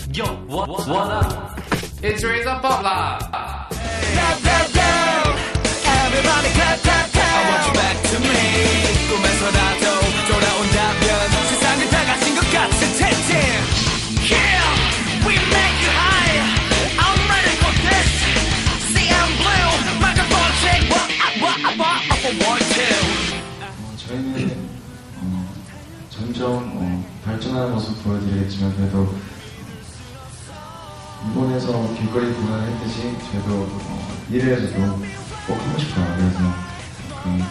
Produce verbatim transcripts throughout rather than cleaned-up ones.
Yo, what, what up? It's Razor Pop Everybody clap, clap, clap. I want you back to me. 꿈에서라도 돌아온다면 세상을 다 가진 것 같은 텐트. Yeah, we make you high. I'm ready for this. See, I'm blue. Microphone check. What, what, what, what, for one, two. 어, 저희는 어, 점점 어, 발전하는 모습 보여드리겠지만 그래도 일본에서 길거리 공연을 했듯이 저희도 어, 미래에서도 꼭 하고 싶어요. 그래서 음,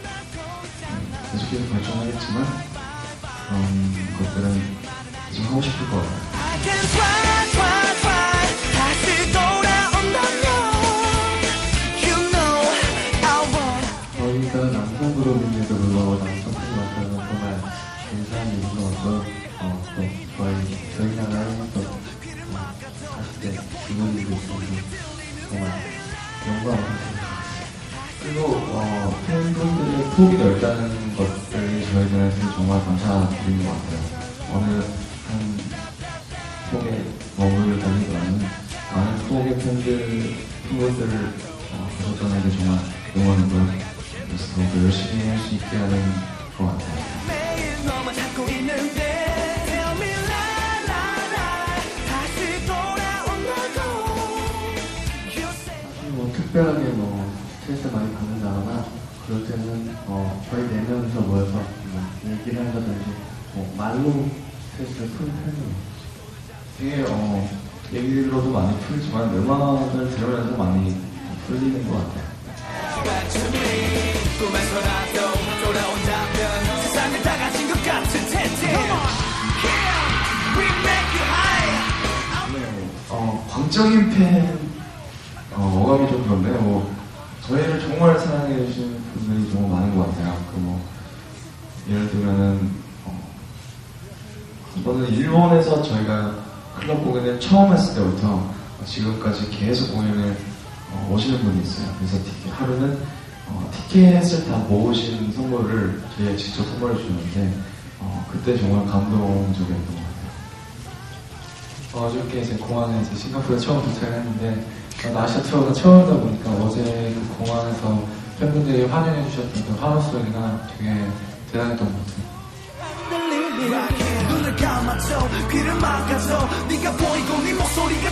계속해서 발전하겠지만 그런 것들은 계속 하고 싶을 것 같아요. 저희가 남성 그룹임에도 불구하고 남성 팬이 많다는 건 정말 감사한 일인 것 같고 어, 또 저희 저희 나라에 또 사십 대 이분들도 있어서 정말 영광입니다. 그리고 어, 팬분들의 폭이 넓다는 것들이 저희들한테 정말 감사드리는 것 같아요. 어느 한 폭에 머물다기보다는 많은 폭의 팬들, 팬분들을 어, 보셨다는 게 정말 응원이고요. 그래서 더 열심히 할 수 있게 하는 것 같아요. 사실 뭐 특별하게 뭐 스트레스 많이 받는다거나 그럴 때는 어, 저희 네 명이서 모여서 뭐 얘기를 한다든지 뭐 말로 스트레스를 푸는 편이에요. 되게 어, 얘기로도 많이 풀지만 음악을 들으면서 많이 풀리는 것 같아요. 어, 광적인 팬 어, 어감이 좀 그런데 뭐 저희를 정말 사랑해 주시는 분들이 정말 많은 것 같아요. 그 뭐 예를 들면은 어, 이번에 일본에서 저희가 클럽 공연을 처음 했을 때부터 지금까지 계속 공연을 어, 오시는 분이 있어요. 그래서 티켓, 하루는 어, 티켓을 다 모으신 선물을 저희가 직접 선물해 주셨는데 어, 그때 정말 감동적이었던 것 같아요. 어저께 이제 공항에 이제 싱가포르에 처음 도착했는데 어, 아시아 투어가 처음이다 보니까 어제 그 공항에서 팬분들이 환영해 주셨던 그 환호 소리가 되게 대단했던 것 같아요. 눈을 감아줘 귀를 막아줘 네가 보이고 네 목소리가